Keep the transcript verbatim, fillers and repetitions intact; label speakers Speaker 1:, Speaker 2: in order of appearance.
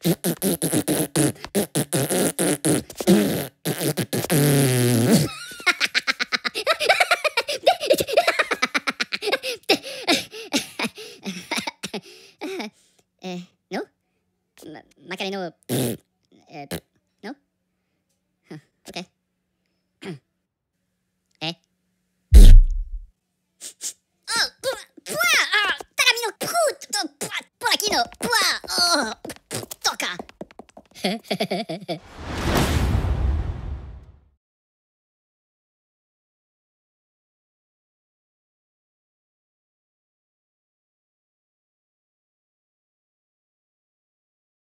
Speaker 1: Eh, no? Ma- magari no. Eh, no? Huh, ok. Eh? Oh, pua, ah, tagamino, puto, pua, por aquí no, pua, oh, toca.